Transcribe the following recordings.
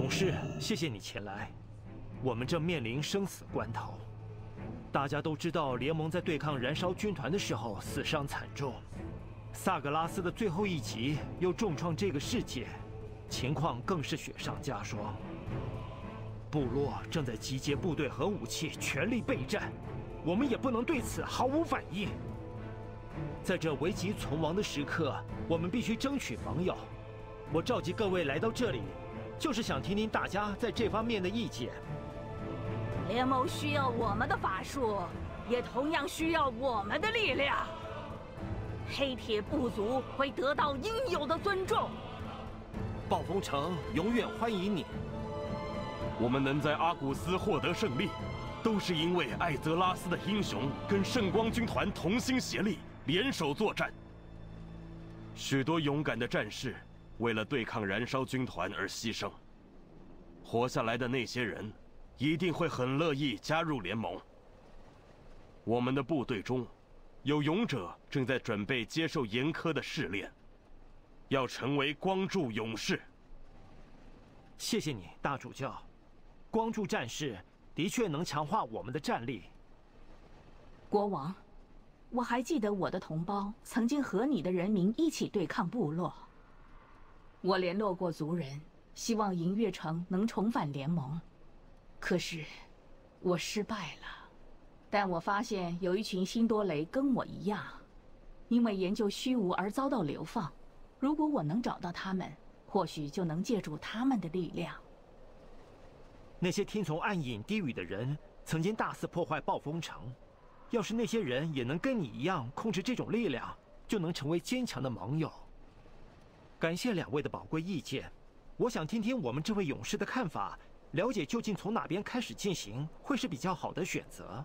勇士，谢谢你前来。我们正面临生死关头。大家都知道，联盟在对抗燃烧军团的时候死伤惨重，萨格拉斯的最后一击又重创这个世界，情况更是雪上加霜。部落正在集结部队和武器，全力备战，我们也不能对此毫无反应。在这危急存亡的时刻，我们必须争取盟友。我召集各位来到这里，就是想听听大家在这方面的意见。 联盟需要我们的法术，也同样需要我们的力量。黑铁部族会得到应有的尊重。 暴风城永远欢迎你。 我们能在阿古斯获得胜利，都是因为艾泽拉斯的英雄跟圣光军团同心协力，联手作战。许多勇敢的战士为了对抗燃烧军团而牺牲，活下来的那些人一定会很乐意加入联盟。我们的部队中有勇者正在准备接受严苛的试炼，要成为光柱勇士。 谢谢你，大主教。光柱战士的确能强化我们的战力。 国王，我还记得我的同胞曾经和你的人民一起对抗部落。我联络过族人，希望银月城能重返联盟，可是我失败了。但我发现有一群辛多雷跟我一样，因为研究虚无而遭到流放。如果我能找到他们，或许就能借助他们的力量。 那些听从暗影低语的人曾经大肆破坏暴风城，要是那些人也能跟你一样控制这种力量，就能成为坚强的盟友。感谢两位的宝贵意见，我想听听我们这位勇士的看法，了解究竟从哪边开始进行会是比较好的选择。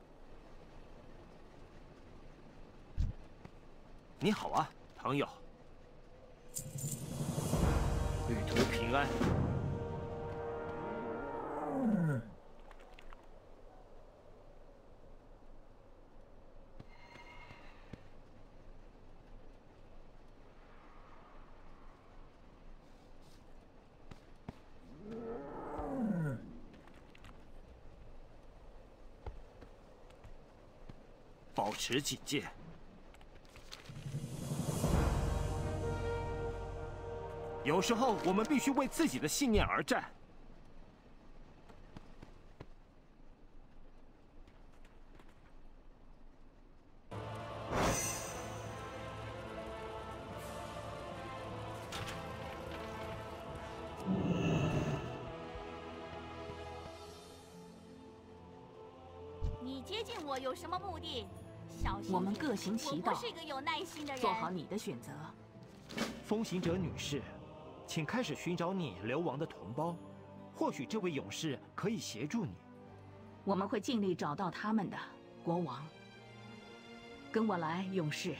你好啊，朋友。旅途平安。保持警戒。有时候我们必须为自己的信念而战。 你接近我有什么目的？小心！ 我们各行其道。 我不是一个有耐心的人。 做好你的选择。 风行者女士，请开始寻找你流亡的同胞，或许这位勇士可以协助你。 我们会尽力找到他们的，国王。跟我来，勇士。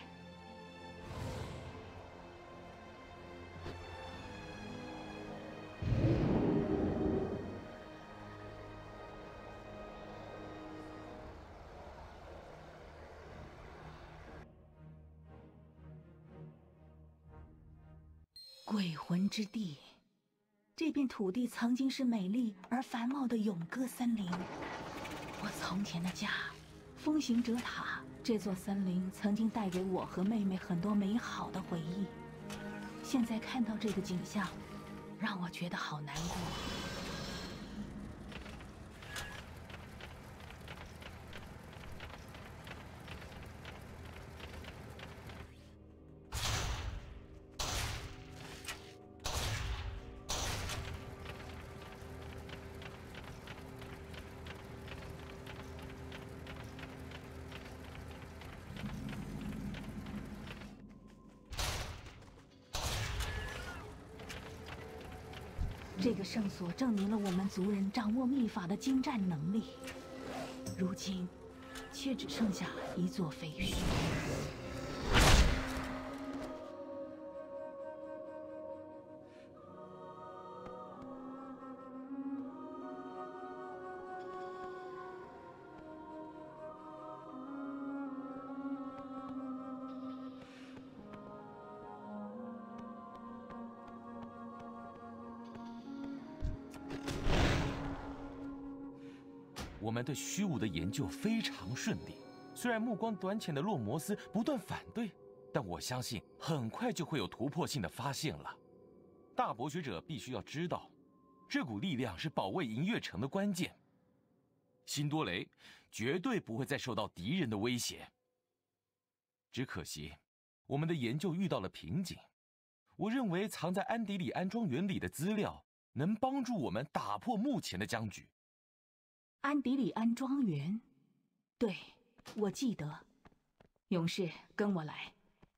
鬼魂之地，这片土地曾经是美丽而繁茂的永歌森林。我从前的家，风行者塔，这座森林曾经带给我和妹妹很多美好的回忆。现在看到这个景象，让我觉得好难过。这个圣所证明了我们族人掌握秘法的精湛能力，如今却只剩下一座废墟。 我们对虚无的研究非常顺利。虽然目光短浅的洛摩斯不断反对，但我相信很快就会有突破性的发现了。大博学者必须要知道，这股力量是保卫银月城的关键。辛多雷绝对不会再受到敌人的威胁。只可惜，我们的研究遇到了瓶颈。我认为藏在安迪里安庄园里的资料能帮助我们打破目前的僵局。 安迪里安庄园，对，我记得。勇士，跟我来。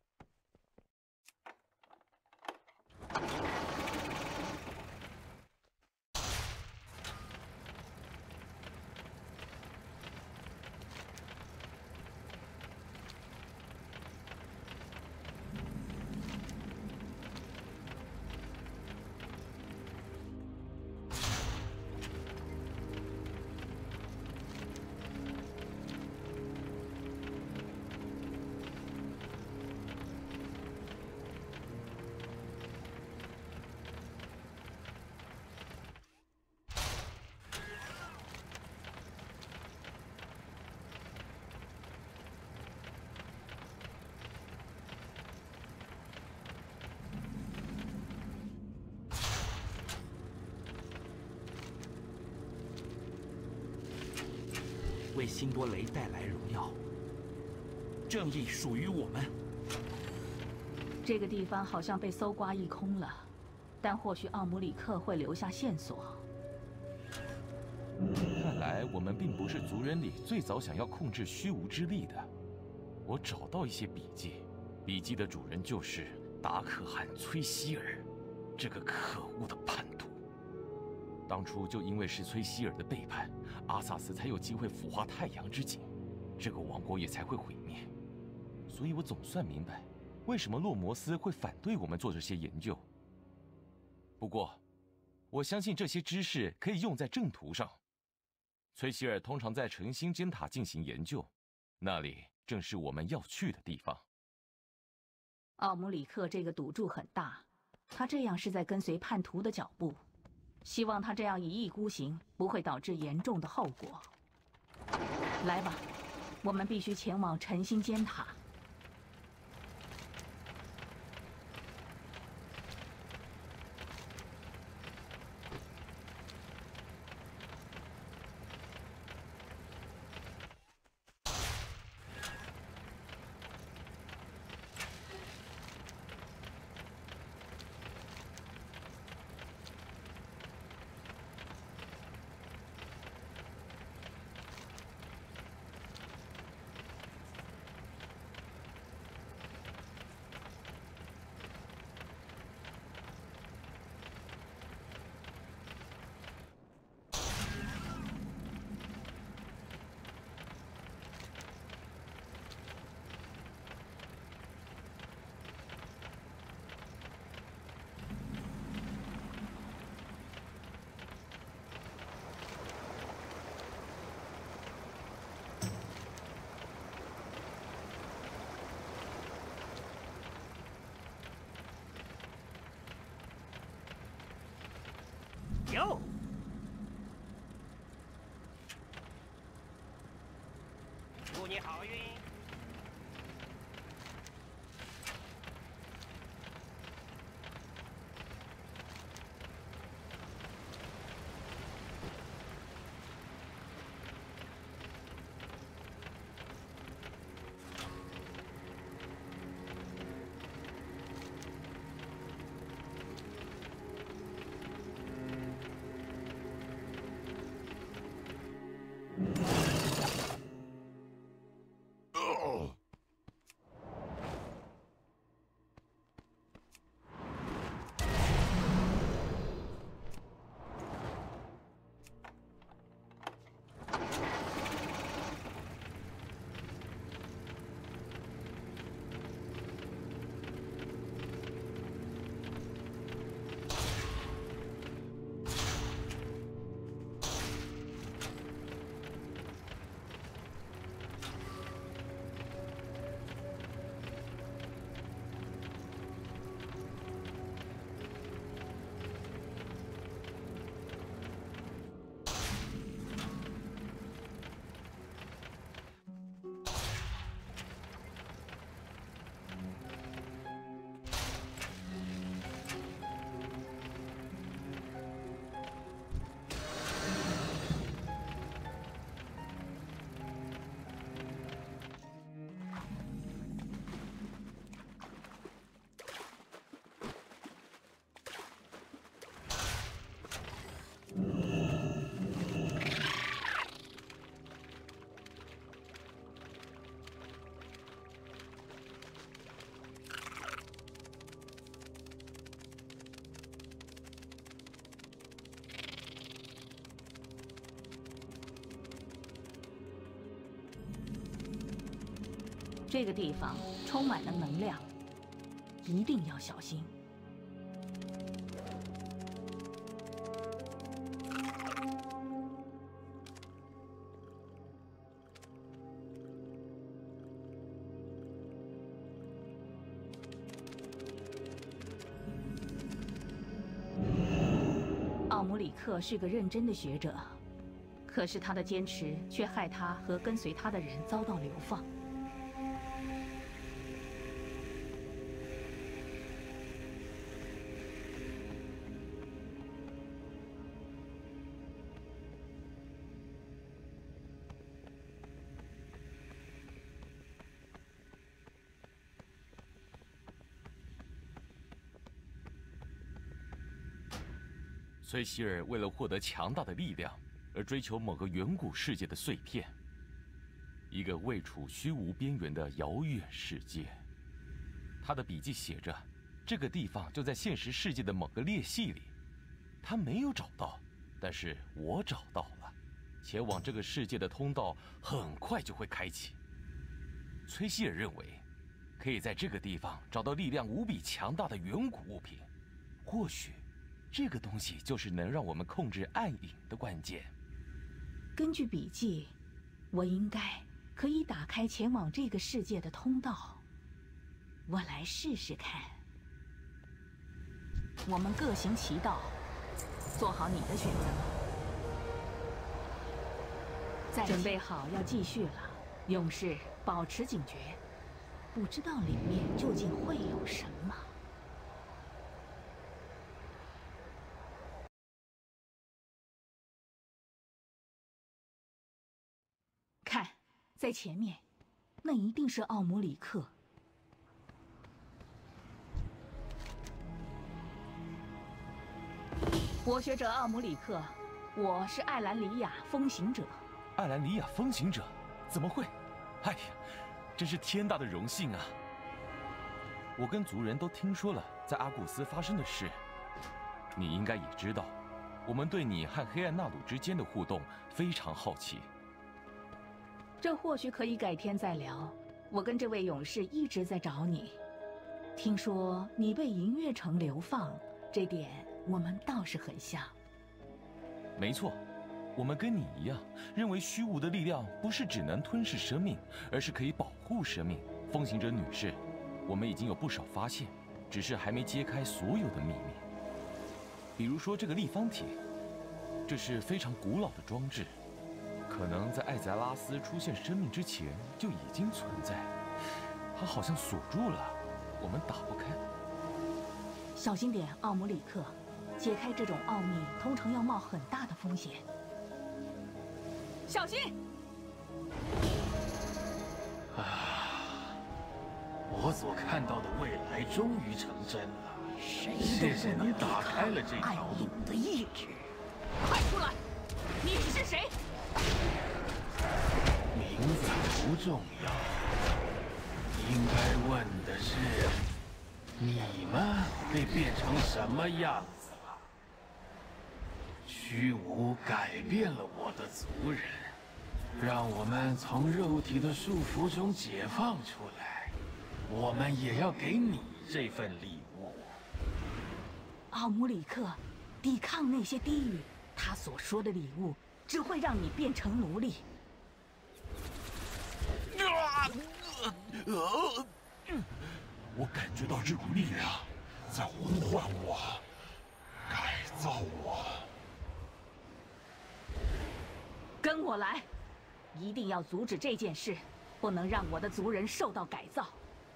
为辛多雷带来荣耀，正义属于我们。 这个地方好像被搜刮一空了，但或许奥姆里克会留下线索。 看来我们并不是族人里最早想要控制虚无之力的。我找到一些笔记，笔记的主人就是达可汗崔希尔，这个可恶的叛徒。当初就因为是崔希尔的背叛，阿萨斯才有机会腐化太阳之井，这个王国也才会毁灭。所以我总算明白，为什么洛摩斯会反对我们做这些研究。不过，我相信这些知识可以用在正途上。崔希尔通常在诚心尖塔进行研究，那里正是我们要去的地方。 奥姆里克这个赌注很大，他这样是在跟随叛徒的脚步。希望他这样一意孤行不会导致严重的后果。来吧，我们必须前往晨星尖塔。 有。祝你好运。 这个地方充满了能量，一定要小心。奥姆里克是个认真的学者，可是他的坚持却害他和跟随他的人遭到流放。 崔希尔为了获得强大的力量，而追求某个远古世界的碎片，一个位处虚无边缘的遥远世界。他的笔记写着，这个地方就在现实世界的某个裂隙里。他没有找到，但是我找到了。前往这个世界的通道很快就会开启。崔希尔认为，可以在这个地方找到力量无比强大的远古物品，或许这个东西就是能让我们控制暗影的关键。 根据笔记，我应该可以打开前往这个世界的通道。我来试试看。我们各行其道，做好你的选择。准备好要继续了，勇士，保持警觉，不知道里面究竟会有什么。看，在前面，那一定是奥姆里克。博学者奥姆里克，我是艾兰里亚风行者。 艾兰里亚风行者？怎么会？哎呀，真是天大的荣幸啊！我跟族人都听说了在阿古斯发生的事，你应该也知道，我们对你和黑暗纳鲁之间的互动非常好奇。 这或许可以改天再聊。我跟这位勇士一直在找你，听说你被银月城流放，这点我们倒是很像。 没错，我们跟你一样，认为虚无的力量不是只能吞噬生命，而是可以保护生命。风行者女士，我们已经有不少发现，只是还没揭开所有的秘密。比如说这个立方体，这是非常古老的装置。可能在艾泽拉斯出现生命之前就已经存在，它好像锁住了，我们打不开。 小心点，奥姆里克，解开这种奥秘通常要冒很大的风险。小心！ 我所看到的未来终于成真了。 谢谢你打开了这条路。 暗影的意志，快出来！你是谁？ 名字不重要，应该问的是，你们被变成什么样子了？虚无改变了我的族人，让我们从肉体的束缚中解放出来。我们也要给你这份礼物。 奥姆里克，抵抗那些低语，他所说的礼物只会让你变成奴隶。 我感觉到这股力量在呼唤我，改造我。 跟我来，一定要阻止这件事，不能让我的族人受到改造。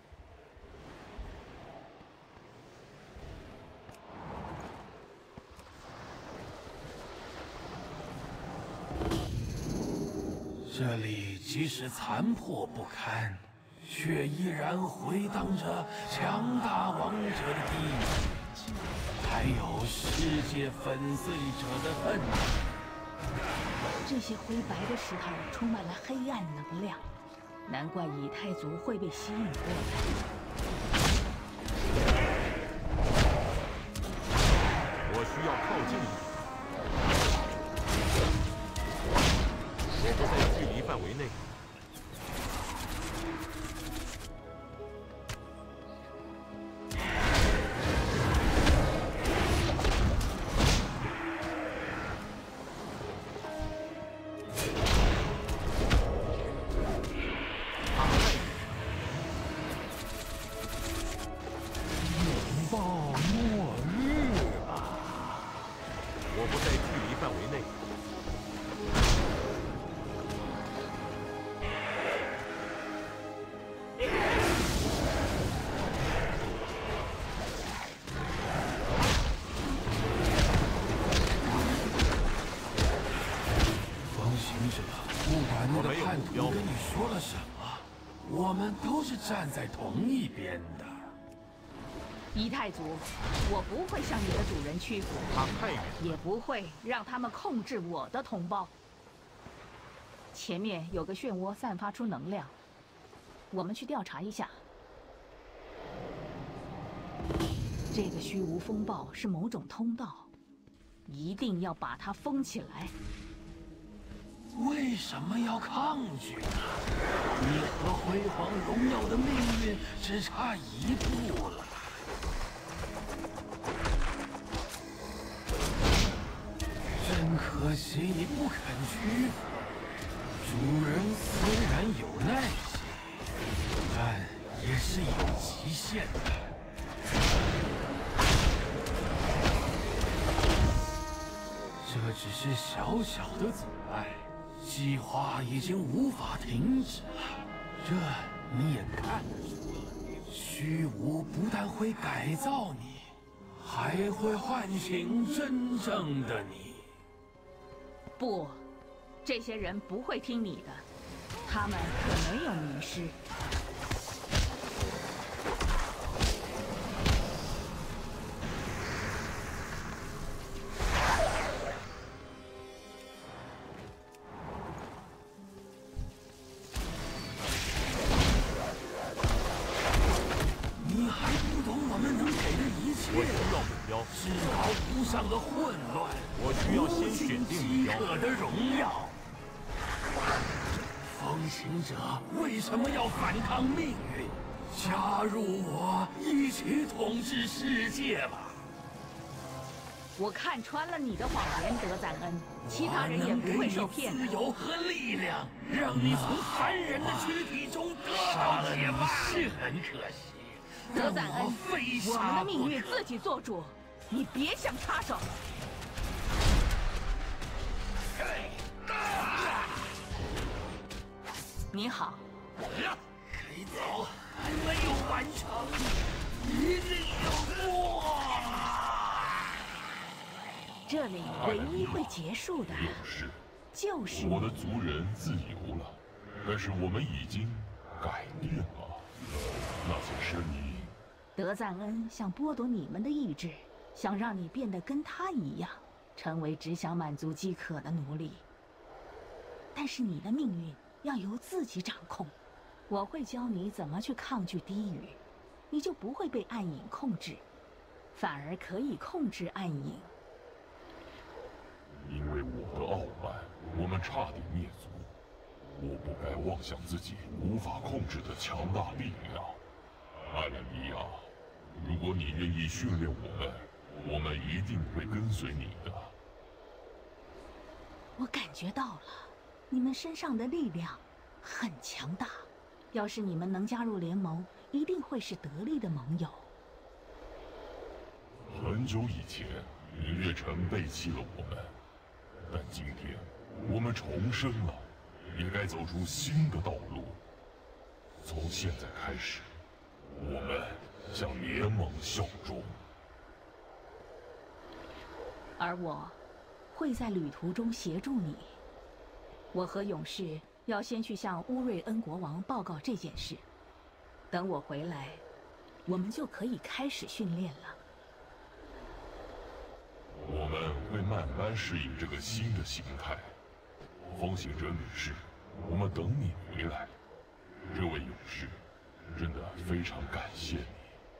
这里即使残破不堪，却依然回荡着强大王者的低语，还有世界粉碎者的愤怒。 这些灰白的石头充满了黑暗能量，难怪以太族会被吸引过来。 我需要靠近你。我不在距离范围内。 我们都是站在同一边的。 一太祖，我不会向你的主人屈服， 他太远， 也不会让他们控制我的同胞。前面有个漩涡散发出能量，我们去调查一下。这个虚无风暴是某种通道，一定要把它封起来。 为什么要抗拒呢？你和辉煌荣耀的命运只差一步了。真可惜你不肯屈服。主人虽然有耐心，但也是有极限的。这只是小小的阻碍。计划已经无法停止了，这你也看得出来。虚无不但会改造你，还会唤醒真正的你。 不，这些人不会听你的，他们可没有迷失。 至高无上的混乱， 我需要先选定目标。 饥渴的荣耀。风行者为什么要反抗命运？加入我，一起统治世界吧！ 我看穿了你的谎言，德赞恩，其他人也不会受骗的。 自由和力量，让你从凡人的躯体中得到解放。是很可惜。 德赞恩，我们的命运自己做主，你别想插手。你好。 黑枣还没有完成，一定有过。 这里唯一会结束的，就是我的族人自由了，但是我们已经改变了。那些声音。 德赞恩想剥夺你们的意志，想让你变得跟他一样，成为只想满足饥渴的奴隶。但是你的命运要由自己掌控，我会教你怎么去抗拒低语，你就不会被暗影控制，反而可以控制暗影。 因为我的傲慢，我们差点灭族。我不该妄想自己无法控制的强大力量。艾兰尼亚，如果你愿意训练我们一定会跟随你的。 我感觉到了，你们身上的力量很强大。要是你们能加入联盟，一定会是得力的盟友。 很久以前，云月城背弃了我们，但今天我们重生了，也该走出新的道路。从现在开始，我们向联盟效忠。 而我会在旅途中协助你。我和勇士要先去向乌瑞恩国王报告这件事，等我回来，我们就可以开始训练了。 我们会慢慢适应这个新的形态。风行者女士，我们等你回来。这位勇士，真的非常感谢你。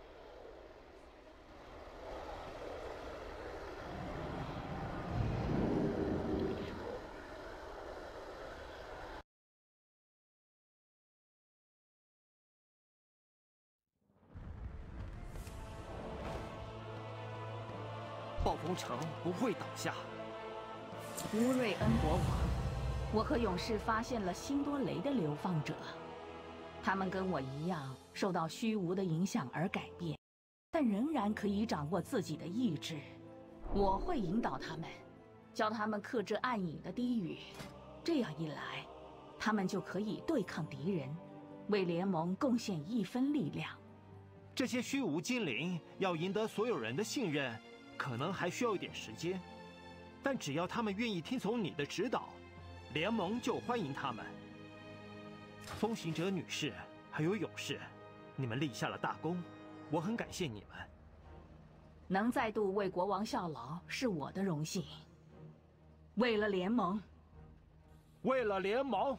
暴风城不会倒下。 乌瑞恩国王，我和勇士发现了辛多雷的流放者，他们跟我一样受到虚无的影响而改变，但仍然可以掌握自己的意志。我会引导他们，教他们克制暗影的低语，这样一来，他们就可以对抗敌人，为联盟贡献一分力量。 这些虚无精灵要赢得所有人的信任，可能还需要一点时间，但只要他们愿意听从你的指导，联盟就欢迎他们。风行者女士， 还有勇士，你们立下了大功，我很感谢你们。 能再度为国王效劳是我的荣幸。为了联盟， 为了联盟。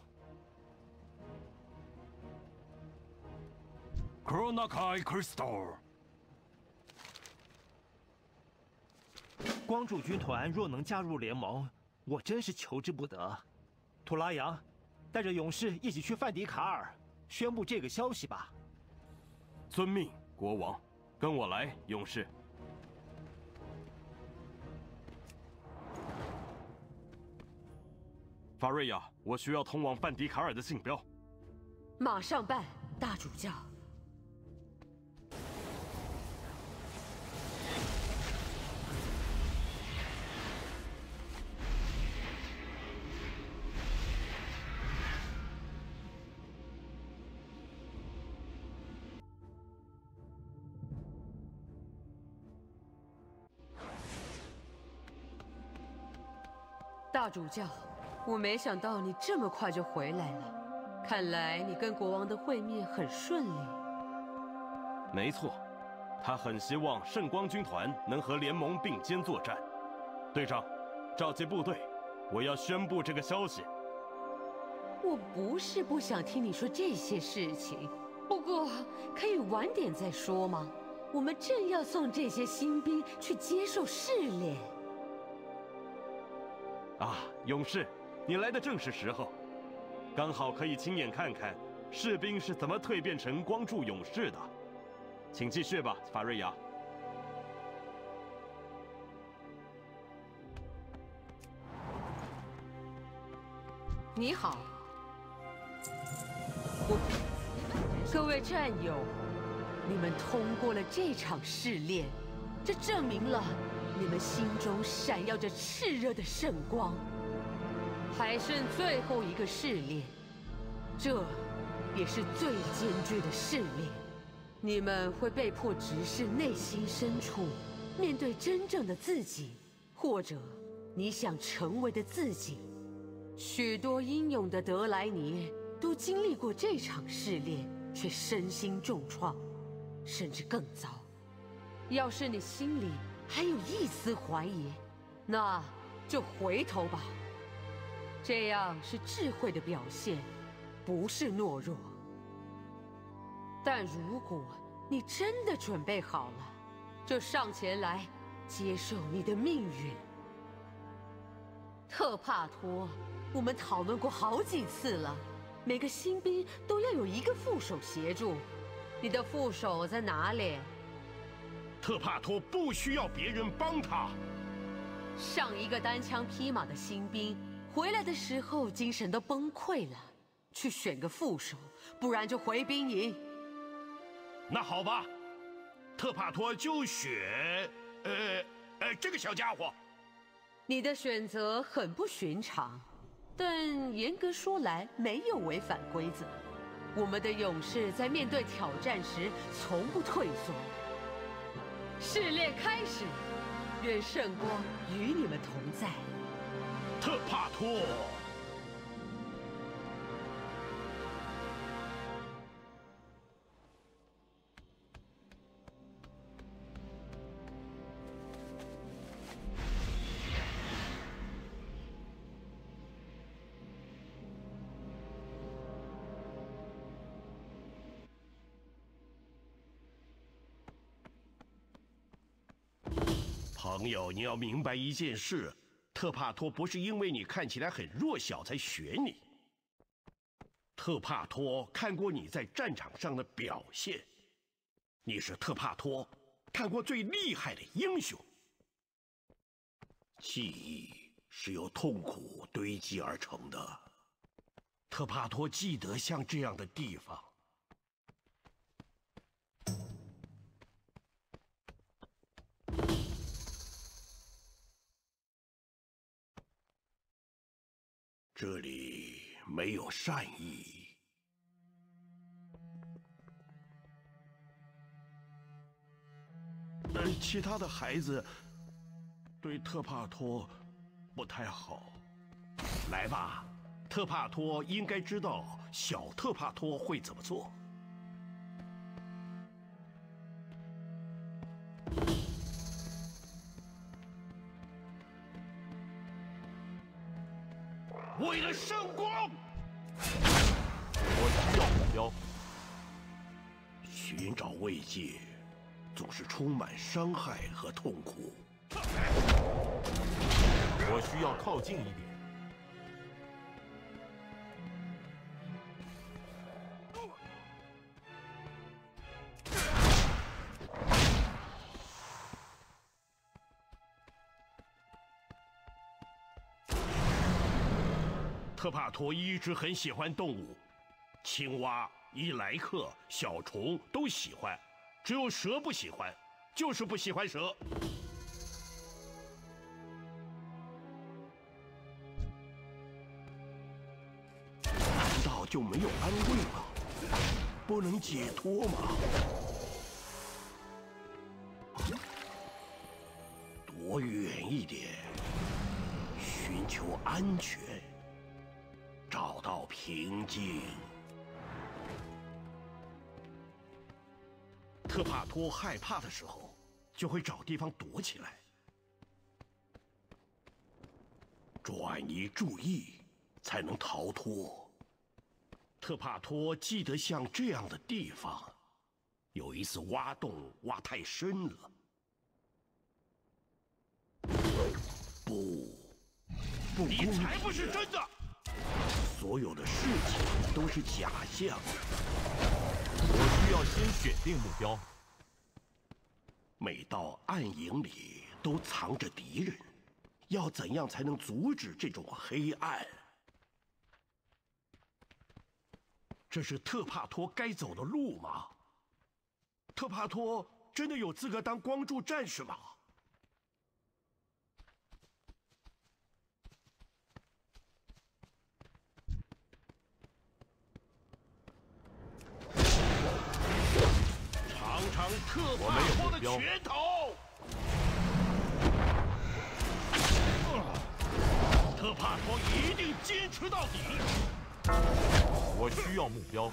Chronokai Crystal。 光柱军团若能加入联盟，我真是求之不得。图拉扬，带着勇士一起去范迪卡尔，宣布这个消息吧。 遵命，国王。跟我来，勇士。法瑞亚，我需要通往范迪卡尔的信标。 马上办，大主教。 大主教，我没想到你这么快就回来了。看来你跟国王的会面很顺利。 没错，他很希望圣光军团能和联盟并肩作战。队长，召集部队，我要宣布这个消息。 我不是不想听你说这些事情，不过可以晚点再说吗？我们正要送这些新兵去接受试炼。 啊，勇士，你来的正是时候，刚好可以亲眼看看士兵是怎么蜕变成光柱勇士的。请继续吧，法瑞亚。 你好，各位战友，你们通过了这场试炼，这证明了。 你们心中闪耀着炽热的圣光，还剩最后一个试炼，这也是最艰巨的试炼。你们会被迫直视内心深处，面对真正的自己，或者你想成为的自己。许多英勇的德莱尼都经历过这场试炼，却身心重创，甚至更糟。要是你心里…… 还有一丝怀疑，那就回头吧。这样是智慧的表现，不是懦弱。但如果你真的准备好了，就上前来接受你的命运。特帕托，我们讨论过好几次了，每个新兵都要有一个副手协助。你的副手在哪里？ 特帕托不需要别人帮他。 上一个单枪匹马的新兵回来的时候，精神都崩溃了。去选个副手，不然就回兵营。 那好吧，特帕托就选……这个小家伙。 你的选择很不寻常，但严格说来没有违反规则。我们的勇士在面对挑战时从不退缩。 试炼开始，愿圣光与你们同在。 特帕托，朋友，你要明白一件事，特帕托不是因为你看起来很弱小才选你。特帕托看过你在战场上的表现，你是特帕托看过最厉害的英雄。记忆是由痛苦堆积而成的，特帕托记得像这样的地方。 这里没有善意。其他的孩子对特帕托不太好。来吧，特帕托应该知道小特帕托会怎么做。 为了圣光。 我需要目标。 寻找慰藉，总是充满伤害和痛苦。 我需要靠近一点。 特帕托一直很喜欢动物，青蛙、伊莱克、小虫都喜欢，只有蛇不喜欢，就是不喜欢蛇。难道就没有安慰吗？不能解脱吗？躲远一点，寻求安全。找到平静。特帕托害怕的时候，就会找地方躲起来，转移注意，才能逃脱。特帕托记得像这样的地方，有一次挖洞挖太深了。不，你才不是真的！所有的事情都是假象。 我需要先选定目标。 每到暗影里都藏着敌人，要怎样才能阻止这种黑暗？这是特帕托该走的路吗？特帕托真的有资格当光柱战士吗？特帕托的拳头，特帕托一定坚持到底。 我需要目标。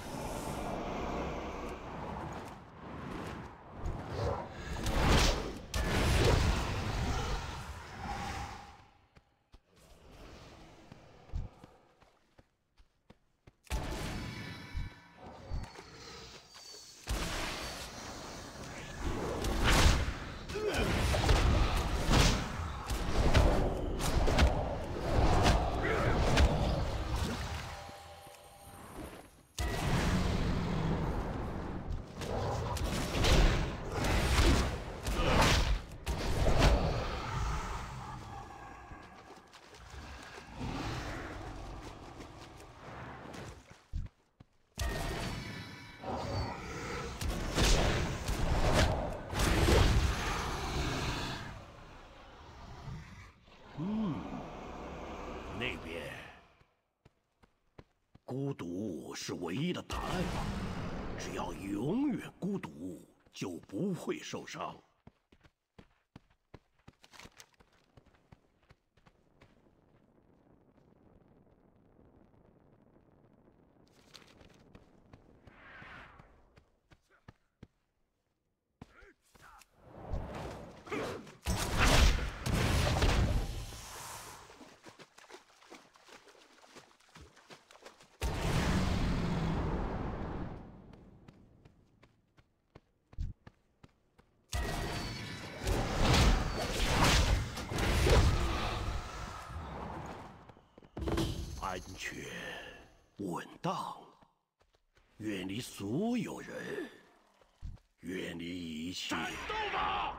那边，孤独是唯一的答案吗？只要永远孤独，就不会受伤。安全、稳当，远离所有人，远离一切。战斗吧！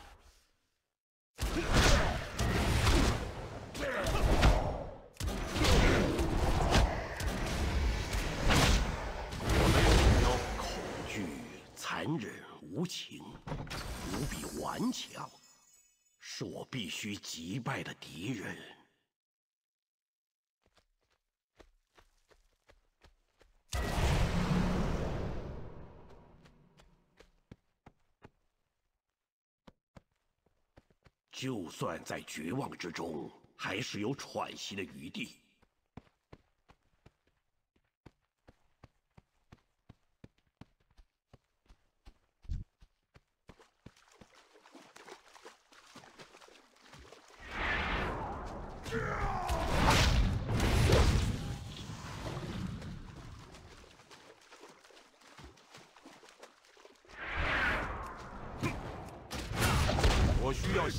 恐惧、残忍、无情，无比顽强，是我必须击败的敌人。就算在绝望之中，还是有喘息的余地。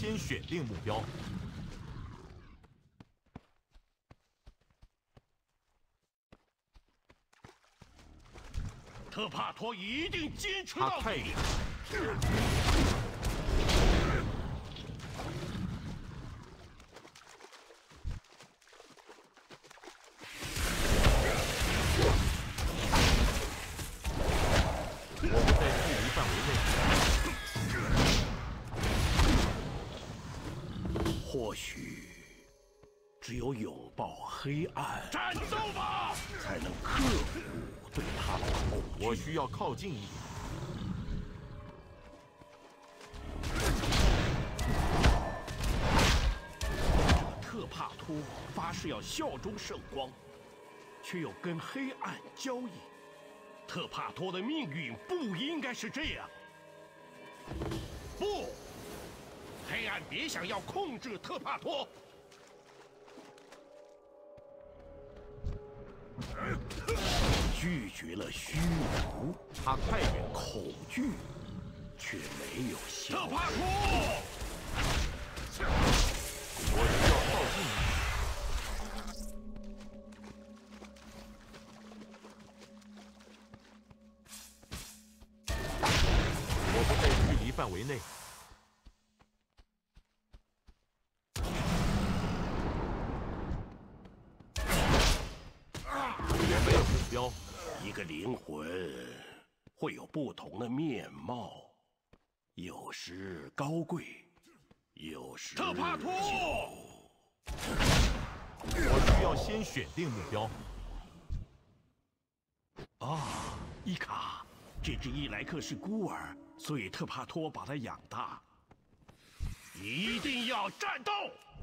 先选定目标。 特帕托一定坚持到底。 我们在距离范围内。 或许只有拥抱黑暗，战斗吧，才能克服对他的恐惧。 我需要靠近一点。 特帕托发誓要效忠圣光，却又跟黑暗交易。特帕托的命运不应该是这样。不，黑暗别想要控制特帕托。拒绝了虚无， 他太远， 恐惧却没有消。特帕托， 我需要靠近你。我不在距离范围内。我没有目标。 一个灵魂会有不同的面貌，有时高贵，有时特帕托。 我需要先选定目标。 啊，伊卡，这只伊莱克是孤儿，所以特帕托把他养大。一定要战斗！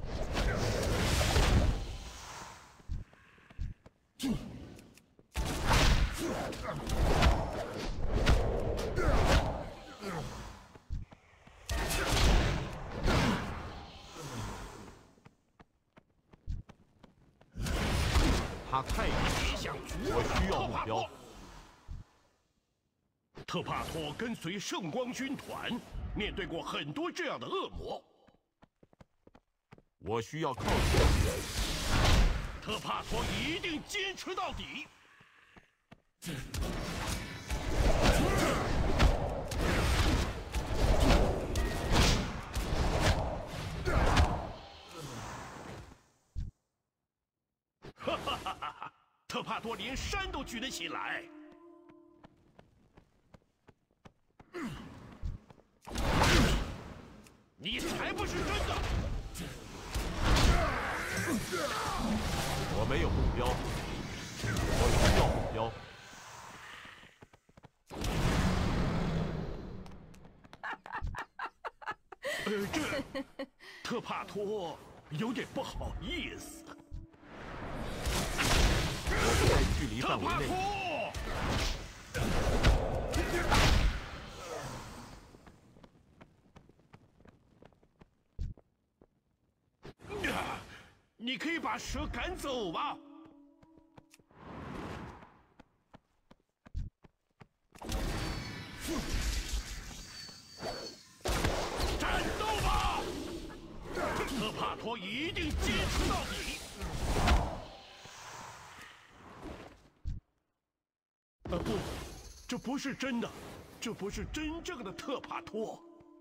他太远，我需要目标。 特帕托跟随圣光军团，面对过很多这样的恶魔。 我需要靠近。 特帕托一定坚持到底。哈哈哈哈！特帕托连山都举得起来。你才不是真的！ 我没有目标，我需要目标。 这特帕托有点不好意思。 我不在距离范围内。 你可以把蛇赶走吗？战斗吧！特帕托一定坚持到底。不，这不是真的，这不是真正的特帕托。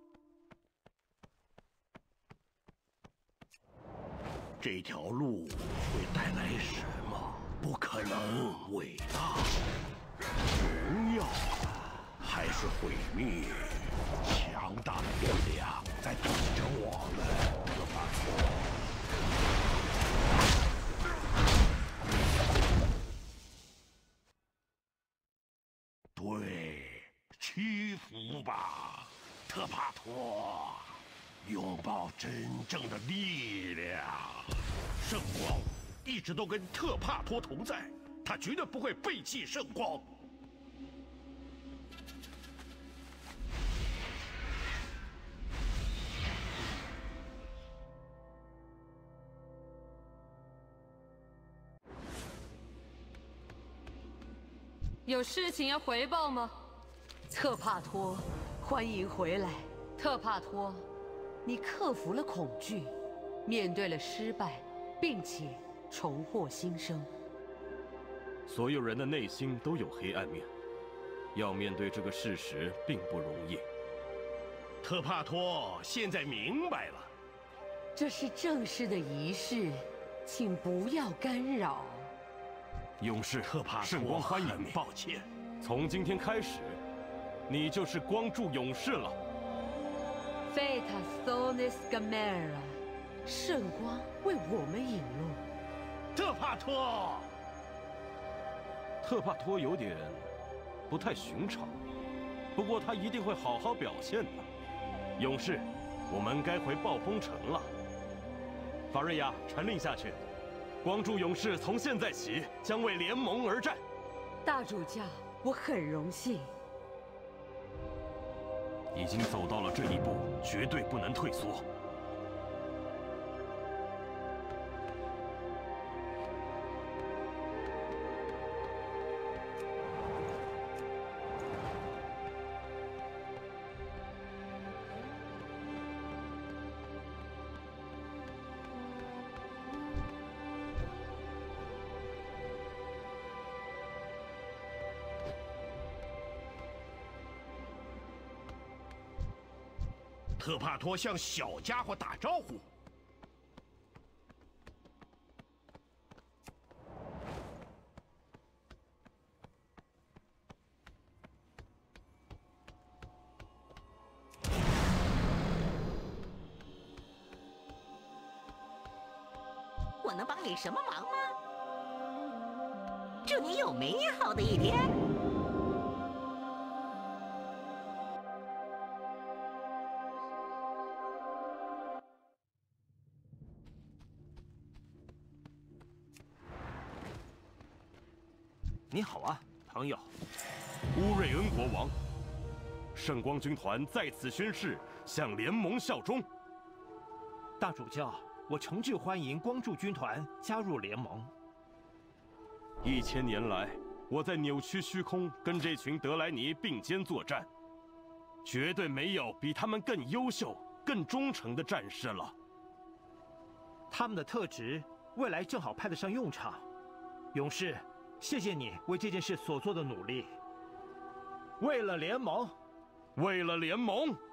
这条路会带来什么？不可能伟大、荣耀，还是毁灭？强大的力量在等着我们，特帕托。对，屈服吧，特帕托。拥抱真正的力量。圣光一直都跟特帕托同在，他绝对不会背弃圣光。 有事情要回报吗？特帕托，欢迎回来，特帕托。 你克服了恐惧，面对了失败，并且重获新生。 所有人的内心都有黑暗面，要面对这个事实并不容易。 特帕托现在明白了， 这是正式的仪式，请不要干扰。 勇士特帕托圣光欢迎你。 很抱歉， 从今天开始，你就是光柱勇士了。 Feta Sonis Gamera， 圣光为我们引路。 特帕托， 特帕托有点不太寻常，不过他一定会好好表现的。勇士，我们该回暴风城了。法瑞亚，传令下去，光柱勇士从现在起将为联盟而战。 大主教，我很荣幸。 已经走到了这一步，绝对不能退缩。 特帕托向小家伙打招呼。 我能帮你什么忙吗？祝你有美好的一天。 你好啊，朋友。 乌瑞恩国王，圣光军团在此宣誓向联盟效忠。 大主教，我诚挚欢迎光柱军团加入联盟。 1000年来，我在扭曲虚空跟这群德莱尼并肩作战，绝对没有比他们更优秀、更忠诚的战士了。 他们的特质，未来正好派得上用场。勇士，谢谢你为这件事所做的努力。为了联盟， 为了联盟。